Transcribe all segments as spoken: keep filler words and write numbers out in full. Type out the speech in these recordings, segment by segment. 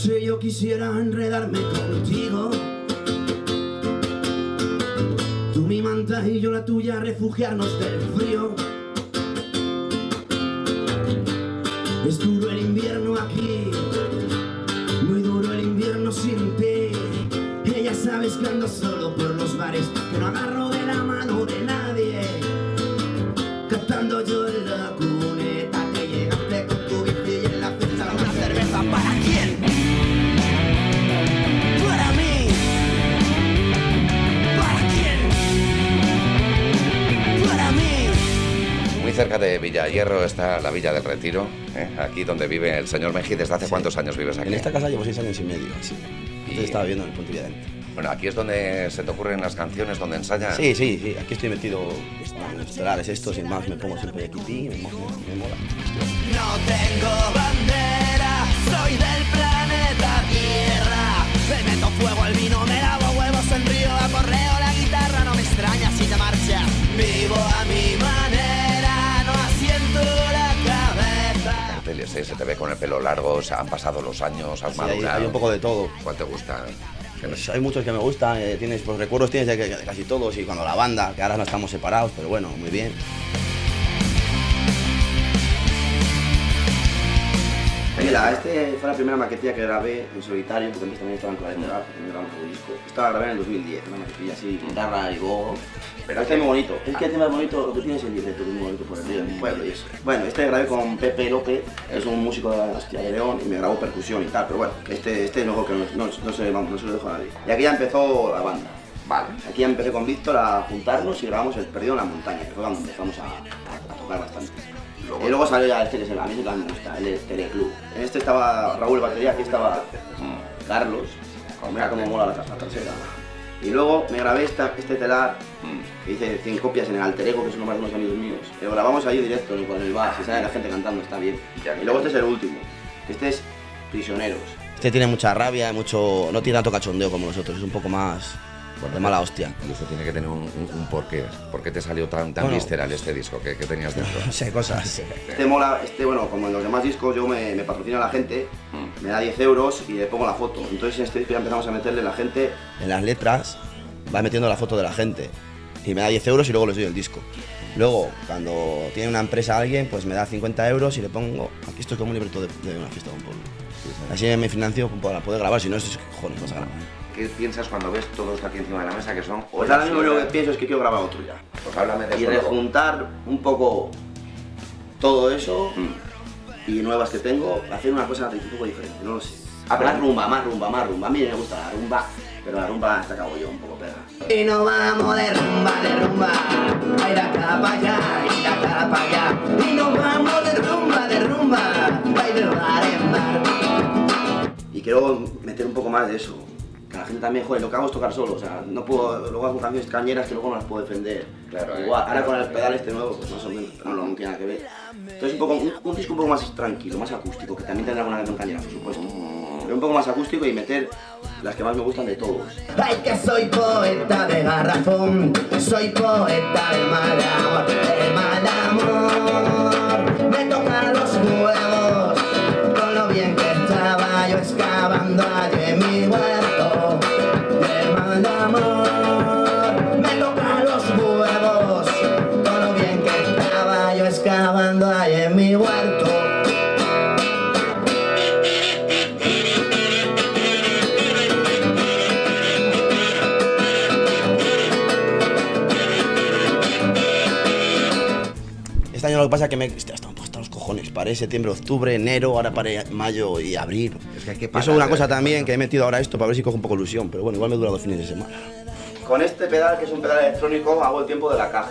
noche yo quisiera enredarme contigo. Tú mi manta y yo la tuya, refugiarnos del frío. Es duro el invierno aquí, muy duro el invierno sin ti. Ella sabes que ando solo por los bares, que no agarro de la mano de nadie. Cantando yo en la cuneta, que llegaste con tu bici y en la fiesta una cerveza. ¿Para quién? Para mí. ¿Para quién? Para mí. Muy cerca de Villayerro está la Villa del Retiro, ¿eh? Aquí donde vive el señor Mejí. ¿Desde hace sí. cuántos años vives aquí? En esta casa llevo seis años y medio, así. Antes y... estaba viviendo en el Puente Villadente. Bueno, aquí es donde se te ocurren las canciones, donde ensayas. Sí, sí, sí. Aquí estoy metido en los telares estos y más me pongo siempre aquí, me, me, me mola. No tengo bandera, soy del planeta Tierra. Le meto fuego al vino, me lavo huevos en río, a correo la guitarra. No me extraña si te marchas. Vivo a mi manera, no asiento la cabeza. Carteles, ¿eh? Se te ve con el pelo largo, o sea, han pasado los años, has sí, madurado. Hay, hay un poco de todo. ¿Cuál te gusta? Pues hay muchos que me gustan, eh, tienes, pues recuerdos tienes de, de casi todos, y cuando la banda, que ahora no estamos separados, pero bueno, muy bien. Mira, este fue la primera maquetilla que grabé en solitario, porque antes también estaba en clave de rap, porque me grabamos un disco. Esta la grabé en el dos mil diez, una maquetilla así, guitarra y voz. Pero este es muy bonito. Es que este más bonito, lo que tienes el directo, es muy bonito por el río de mi pueblo y eso. Bueno, este grabé con Pepe López, que es un músico de Castilla y León, y me grabó percusión y tal, pero bueno, este, este no, que no, no, no, se, no se lo dejo a nadie. Y aquí ya empezó la banda. Vale. Aquí ya empecé con Víctor a juntarnos y grabamos El Perdido en la Montaña, que fue cuando empezamos a, a, a tocar bastante. Luego, y luego salió ya este que es el, a mí también me gusta, el Teleclub. En este estaba Raúl batería, aquí estaba mm. Carlos, mira cómo mola la casa trasera. Y luego me grabé esta, este telar, mm. que hice cien copias en el Alter Ego, que son unos amigos míos. Lo grabamos ahí directo con el bar, si sale la gente cantando, está bien. Y luego este es el último, este es Prisioneros. Este tiene mucha rabia, mucho, no tiene tanto cachondeo como nosotros, es un poco más... Bueno, de mala hostia. Y eso tiene que tener un, un, un porqué. ¿Por qué te salió tan, tan bueno, visceral este disco que, que tenías dentro? No sé, cosas. Este mola, este, bueno, como en los demás discos, yo me, me patrocina a la gente, mm. me da diez euros y le pongo la foto. Entonces en este disco ya empezamos a meterle la gente. En las letras va metiendo la foto de la gente y me da diez euros y luego les doy el disco. Luego, cuando tiene una empresa alguien, pues me da cincuenta euros y le pongo. Aquí esto es como un libreto de, de una fiesta de un pueblo. Así me financio para poder grabar, si no, es cojones, vas a grabar. ¿Qué piensas cuando ves todo esto aquí encima de la mesa que son? Pues ahora mismo lo que pienso es que quiero grabar otro ya. Pues háblame de y rejuntar un poco todo eso mm. y nuevas que tengo, hacer una cosa un poco diferente, no lo sé. Ah, más rumba, más rumba, más rumba. A mí me gusta la rumba, pero la rumba hasta acabo yo un poco pega. Y no vamos de rumba, de rumba, ay de acá para allá, y de acá para allá. Y no vamos de rumba, de rumba, ay de bar en bar. Y quiero meter un poco más de eso. Que la gente también, joder, lo que hago es tocar solo, o sea, no puedo, luego hago canciones cañeras que luego no las puedo defender. Claro, igual, eh, ahora con el pedal este nuevo, pues más o menos, pero no, no tiene nada que ver. Entonces un poco, un, un disco un poco más tranquilo, más acústico, que también tendrá alguna canción cañera, por supuesto. Pero un poco más acústico y meter las que más me gustan de todos. Ay, que soy poeta de garrafón, soy poeta de mal amor, de mal amor. Me tocan los huevos, con lo bien que estaba yo excavando allí en mi huerto. De mal amor, me tocan los huevos, con lo bien que estaba yo excavando allí en mi huerto. Este año lo que pasa es que me... Hostia, están hasta los cojones. Paré septiembre, octubre, enero, ahora paré mayo y abril. Es que hay que parar, eso es una cosa también que he metido ahora esto para ver si cojo un poco ilusión, pero bueno, igual me dura dos fines de semana. Con este pedal, que es un pedal electrónico, hago el tiempo de la caja.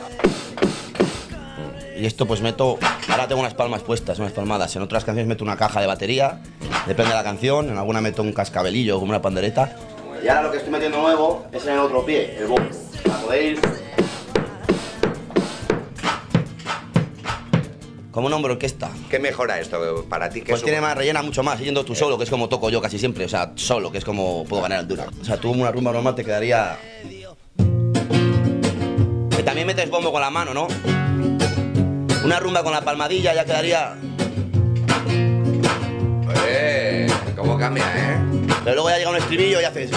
Y esto pues meto... Ahora tengo unas palmas puestas, unas palmadas. En otras canciones meto una caja de batería, depende de la canción. En alguna meto un cascabelillo como una pandereta. Y ahora lo que estoy metiendo nuevo es en el otro pie, el bombo. Para poder ir... Como un hombro orquesta. ¿Qué mejora esto para ti? Pues tiene más, rellena mucho más, yendo tú solo, que es como toco yo casi siempre, o sea, solo, que es como puedo ganar altura. O sea, tú una rumba normal te quedaría... Que también metes bombo con la mano, ¿no? Una rumba con la palmadilla ya quedaría... Eh, ¿cómo que cambia, ¿eh? Pero luego ya llega un estribillo y haces...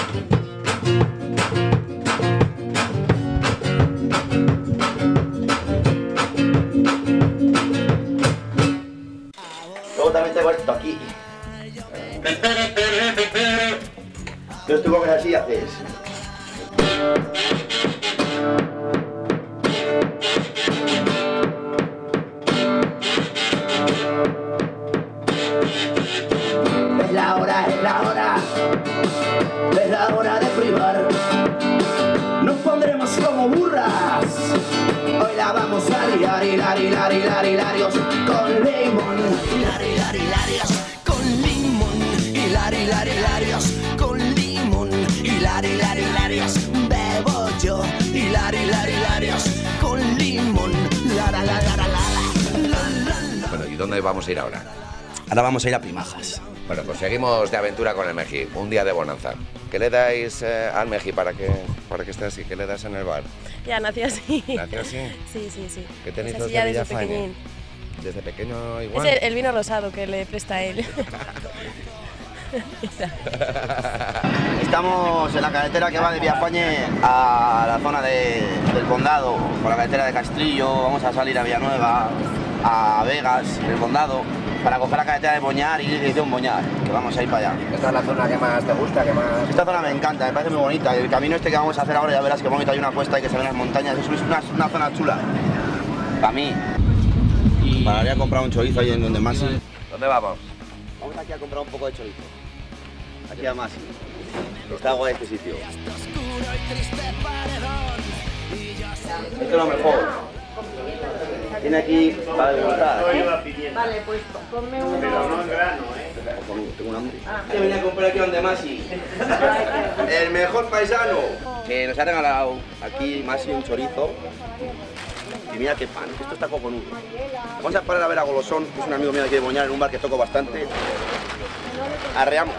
Luego también tengo esto aquí. Entonces tú coges así y haces... Es la hora, es la hora, es la hora de privar. Nos pondremos como burras. Hoy la vamos a liar, hilar, hilar, hilar, hilarios con limón. Hilar, hilar, hilarios con limón. Hilar, hilar, hilarios con limón. Hilar, hilar, hilarios bebo yo. Hilar, hilar, hilarios con limón. La, la, la, la, la, la, la, la. Bueno, ¿y dónde vamos a ir ahora? Ahora vamos a ir a Primajas. Bueno, pues seguimos de aventura con el Meji, un día de bonanza. ¿Qué le dais eh, al Meji para que, para que esté así? ¿Qué le das en el bar? Ya nació así. ¿Nació así? Sí, sí, sí. ¿Qué tenéis Es los así de ya desde Villafañe? pequeñín. ¿Desde pequeño igual? Es el, el vino rosado que le presta a él. Estamos en la carretera que va de Villafañe a la zona de, del Condado, por la carretera de Castrillo. Vamos a salir a Villanueva, a Vegas, el Condado, para coger la carretera de Boñar y ir dirección Boñar, que vamos a ir para allá. ¿Esta es la zona que más te gusta? Que más... Esta zona me encanta, me parece muy bonita. El camino este que vamos a hacer ahora, ya verás que bonito, hay una cuesta y que se ven las montañas. Es una, una zona chula, para mí. Y para ir a comprar un chorizo ahí en donde Masi. ¿Dónde vamos? Vamos aquí a comprar un poco de chorizo. Aquí a Masi. Está guay este sitio. Esto es lo mejor. Tiene aquí para degustar. Vale, pues ponme uno. Pero no en grano, ¿eh? Tengo un hambre. Que venía a comprar aquí donde Masi. El mejor paisano. Que nos ha regalado aquí Masi un chorizo. Y mira qué pan, que esto está cojonudo. Vamos a parar a ver a Golosón, que es un amigo mío de aquí de Boñar, en un bar que toco bastante. Arreamos.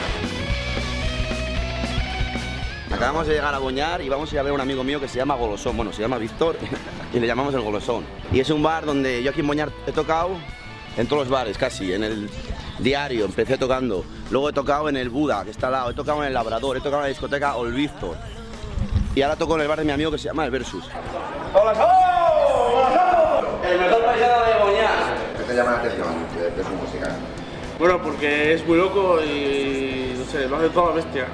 Acabamos de llegar a Boñar y vamos a ir a ver a un amigo mío que se llama Golosón. Bueno, se llama Víctor y le llamamos el Golosón. Y es un bar donde yo aquí en Boñar he tocado en todos los bares, casi. En el Diario empecé tocando. Luego he tocado en el Buda, que está al lado. He tocado en el Labrador, he tocado en la discoteca Ol Víctor. Y ahora toco en el bar de mi amigo que se llama El Versus. El mejor paisano de Boñar. ¿Qué te llama la atención de, de su música? Bueno, porque es muy loco y no sé, lo hace toda bestia.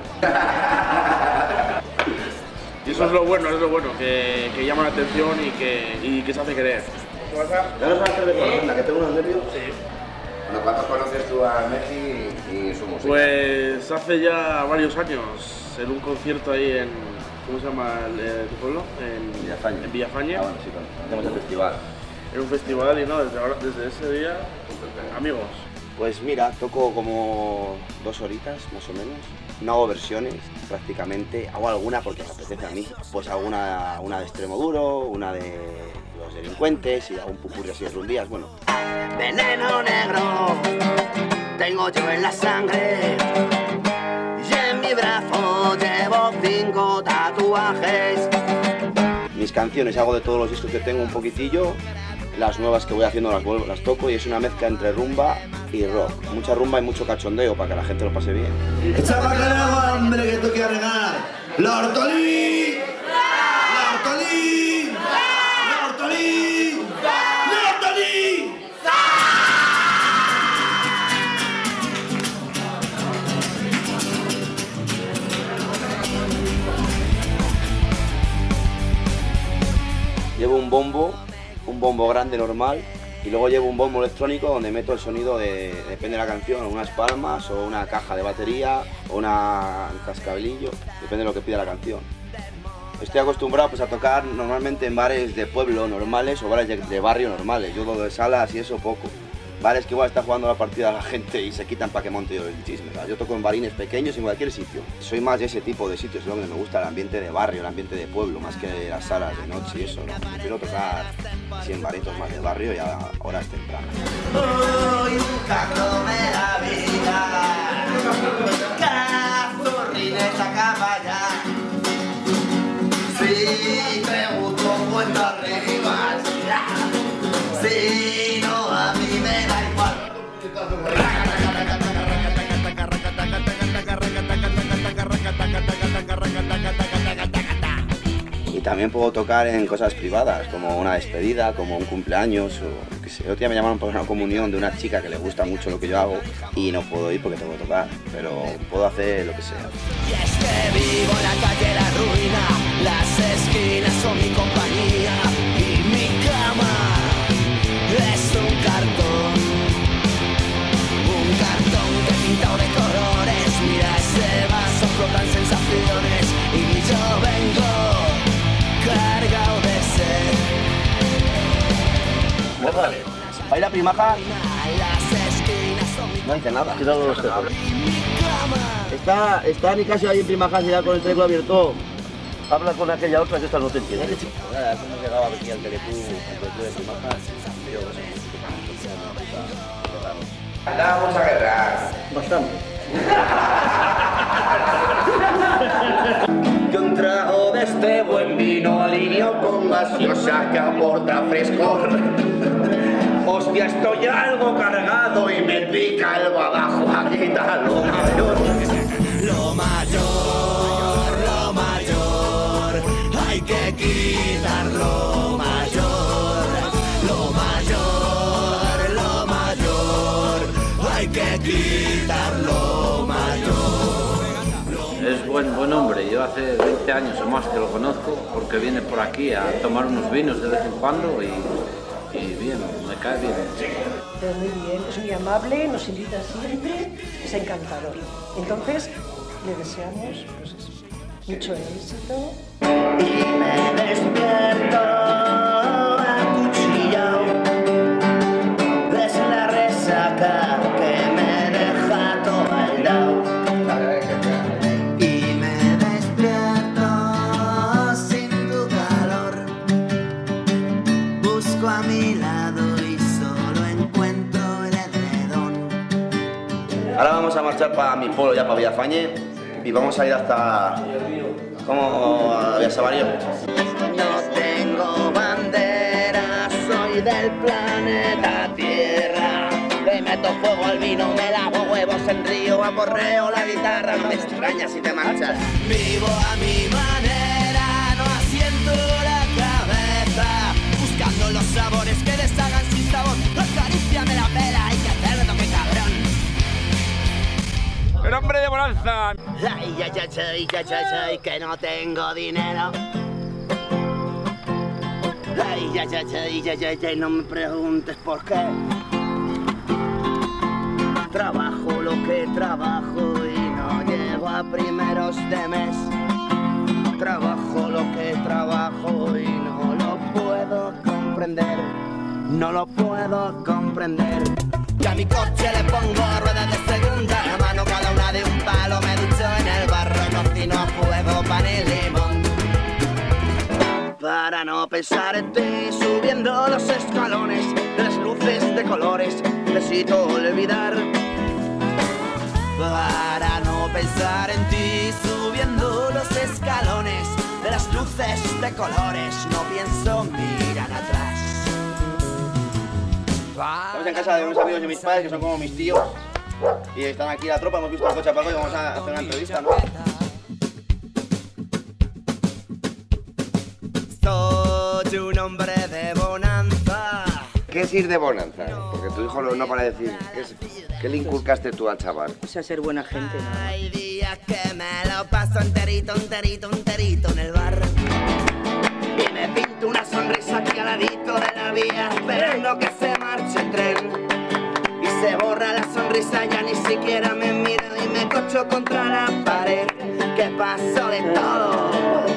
Y eso es lo bueno, es lo bueno, que, que llama la atención y que, y que se hace querer. ¿Ya nos vas a hacer de Colosón, que tengo unos nervios? Sí. Bueno, ¿cuántos conoces tú a Meji y su música? Pues hace ya varios años, en un concierto ahí en, ¿cómo se llama el, eh, tu pueblo? En Villafañe. En Villafañe. Ah, bueno, sí, claro. Hacemos el festival. En un festival y no, desde, ahora, desde ese día, amigos. Pues mira, toco como dos horitas más o menos. No hago versiones prácticamente, hago alguna porque me apetece a mí. Pues hago una, una de Extremo Duro, una de Los Delincuentes y hago un pupurri así de rumbías, bueno. Veneno negro tengo yo en la sangre y en mi brazo llevo cinco tatuajes. Mis canciones hago de todos los discos que tengo un poquitillo. Las nuevas que voy haciendo las vuelvo, las toco y es una mezcla entre rumba y rock. Mucha rumba y mucho cachondeo para que la gente lo pase bien. Echaba que hago hambre que toque regalar. ¡La Hortolí! ¡La Hortolí! ¡La Hortolí! ¡La Hortolí! Llevo un bombo, un bombo grande normal y luego llevo un bombo electrónico donde meto el sonido de, depende de la canción, unas palmas o una caja de batería o una, un cascabelillo, depende de lo que pida la canción. Estoy acostumbrado pues, a tocar normalmente en bares de pueblo normales o bares de, de barrio normales, yo lo de salas y eso poco. Bares que igual está jugando la partida la gente y se quitan para que monte yo el chisme. ¿Sabes? Yo toco en barines pequeños en cualquier sitio. Soy más de ese tipo de sitios, es donde me gusta el ambiente de barrio, el ambiente de pueblo, más que las salas de noche y eso. ¿No? Prefiero tocar así en baritos más de barrio y a horas tempranas. Hoy un cacro de la vida, cazurrines a caballar. Si te gustó, cuento arriba. Si no, a mí me da igual. también puedo tocar en cosas privadas, como una despedida, como un cumpleaños o qué sé. El otro día me llamaron para una comunión de una chica que le gusta mucho lo que yo hago y no puedo ir porque tengo que tocar, pero puedo hacer lo que sea. Y es que vivo en la calle La Ruina, las esquinas son mi compañía y mi cama es un cartón, un cartón que pintado de colores. Mira ese vaso, flotan sensaciones y yo vengo cargado de sed. Ahí la primaja Las esquinas son mi no dice nada. Quitado los tejos. Está, está Nicasio ahí en Primaja ya con el teléfono abierto. Habla con aquella otra que esta no te entiende. Nada, hemos llegado aquí al Teleclub, al Teleclub de Primaja. Vamos a guerrar. Bastante. Yo un trago de este buen vino alineo con gaseosa que aporta frescor. Hostia, estoy algo cargado y me pica algo abajo, aquí está lo mayor. Lo mayor, lo mayor, hay que quitar lo mayor. Lo mayor, lo mayor, hay que quitar lo mayor. Es buen, buen hombre, yo hace veinte años o más que lo conozco porque viene por aquí a tomar unos vinos de vez en cuando y, y bien, me cae bien. Pero muy bien, es muy amable, nos invita siempre, es encantador. Entonces, le deseamos pues eso, mucho éxito. Y me despierto acuchillado. Es la resaca que me deja todo el dao. Y me despierto sin tu calor. Busco a mi lado y solo encuentro el edredón. Ahora vamos a marchar para mi pueblo, ya para Villafañe, y vamos a ir hasta... ¿Cómo? ¿A Villasabarío? No tengo bandera, soy del planeta Tierra. Le meto fuego al vino, me lavo huevos en río, aporreo la guitarra. No me extraña si te marchas. Vivo a mi manera, no asiento la cabeza, buscando los sabores que deshagan sin sabor. Acaríciame la pela, hay que hacerlo, que cabrón. ¡El hombre de bonanza! Ay, ya, ya, ya, ya, ya, ya, que no tengo dinero. Ay, ya, ya, ya, ya, ya, ya, no me preguntes por qué. Trabajo lo que trabajo y no llego a primeros de mes. Trabajo lo que trabajo y no lo puedo comprender. No lo puedo comprender. Que a mi coche le pongo ruedas de segunda mano, cada una de un palo, me ducho en el barro, cocino a fuego pan y limón. Para no pensar en ti, subiendo los escalones de las luces de colores, necesito olvidar. Para no pensar en ti, subiendo los escalones de las luces de colores, no pienso mirar atrás. Estamos en casa de unos amigos de mis padres que son como mis tíos y están aquí la tropa, hemos visto el coche apagado y vamos a hacer una entrevista, ¿no? Soy un hombre de bonanza. ¿Qué es ir de bonanza? Porque tu hijo no para decir. ¿Qué, es, ¿Qué le inculcaste tú al chaval? O sea, ser buena gente, ¿no? Hay días que me lo paso enterito, enterito, enterito en el bar. Y me pinto una sonrisa aquí al ladito de la vía, esperando que se marche el tren. Y se borra la sonrisa, ya ni siquiera me miro y me cocho contra la pared. ¿Qué pasó de todo?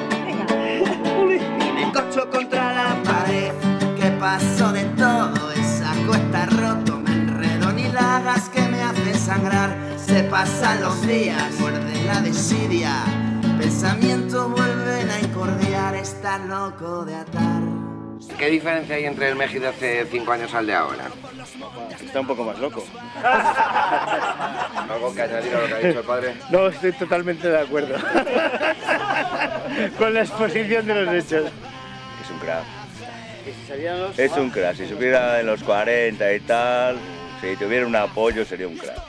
Y me cocho contra la pared. ¿Qué pasó de todo? El saco está roto, me enredo ni la hagas que me hace sangrar. Se pasan los días, muerde la desidia. Pensamientos vuelven a incordiar, está loco de atar. ¿Qué diferencia hay entre el Meji de hace cinco años al de ahora? Está un poco más loco. ¿Algo que añadir a lo que ha dicho el padre? No, estoy totalmente de acuerdo con la exposición de los hechos. Es un crack. Es un crack. Si supiera en los cuarenta y tal, si tuviera un apoyo sería un crack.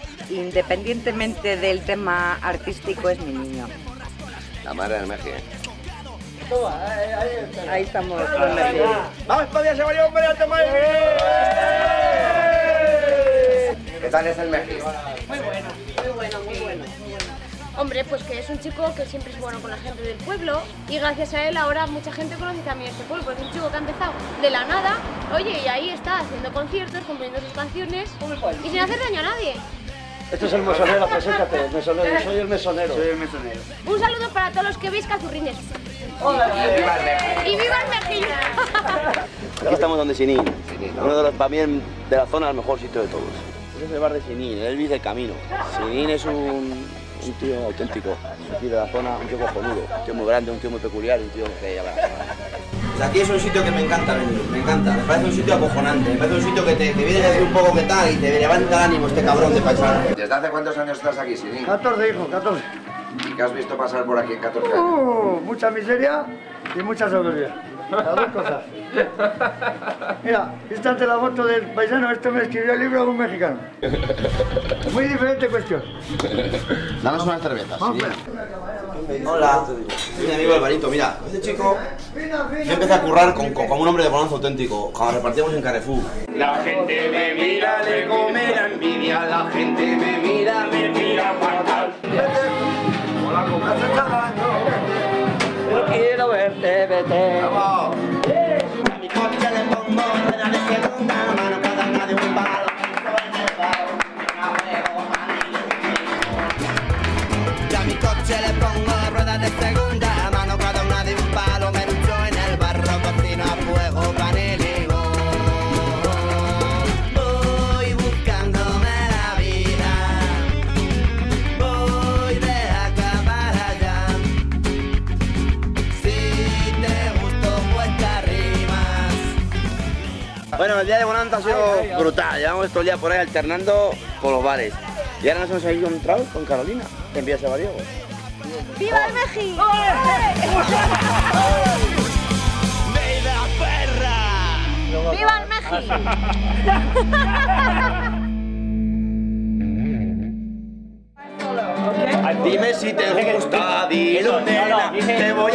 Independientemente del tema artístico, es mi niño. La madre del Meji, ¿eh? Ahí estamos. ¡Vamos, España, se valió, hombre, a tomar! ¿Qué tal es el Mejis? Muy bueno, muy bueno, muy bueno. Hombre, pues que es un chico que siempre es bueno con la gente del pueblo y gracias a él ahora mucha gente conoce también este pueblo, porque es un chico que ha empezado de la nada, oye, y ahí está haciendo conciertos, componiendo sus canciones y sin hacer daño a nadie. Este es el mesonero, preséntate, mesonero, soy el mesonero. Soy el mesonero. Un saludo para todos los que veis Cazurrines. ¡Hola! ¡Y viva el Mejis! ¡Y viva el Mejis! Aquí estamos donde Sinín, uno de los, para mí, de la zona, el mejor sitio de todos. Este es el bar de Sinín, el Elvis del Camino. Sinín es un, un tío auténtico, un tío de la zona, un tío cojonudo, un tío muy grande, un tío muy peculiar, un tío que ya verás. Pues aquí es un sitio que me encanta venir, me encanta, me parece un sitio acojonante, me parece un sitio que te, te viene a decir un poco qué tal y te levanta el ánimo este cabrón de paisano. ¿Desde hace cuántos años estás aquí, Sinín? catorce, hijo, catorce. ¿Y qué has visto pasar por aquí en catorce años? Uh, mucha miseria y mucha sabiduría. Las dos cosas. Mira, esta ante la foto del paisano, esto me escribió el libro de un mexicano. Muy diferente cuestión. Danos unas cervezas. Vamos, ¿Sí? Hola, soy mi amigo Alvarito. Mira, este chico, yo empecé a currar con, con, como un hombre de bonanza auténtico, cuando repartíamos en Carrefour. La gente me mira, le come la envidia, la gente me mira, me mira fatal. Hola, ¿cómo has estado? Yo quiero verte, vete. ¡Vamos! A mi coche le pongo rueda de segunda mano, cada una de un palo. Y a mi coche le pongo ruedas de segunda mano, cada una de un palo. Me ducho en el barro, cocino a fuego, paneligo. Voy buscándome la vida, voy de acá para allá. Si te gustó, pues te arrimas. Bueno, el día de bonanza ha sido brutal. Llevamos estos días por ahí alternando por los bares. Y ahora nos hemos encontrado con Carolina, que envía a Diego. ¡Viva el Mejis! ¡Viva perra! ¡Viva el Mejis! Dime si te gusta, dilo nena, te voy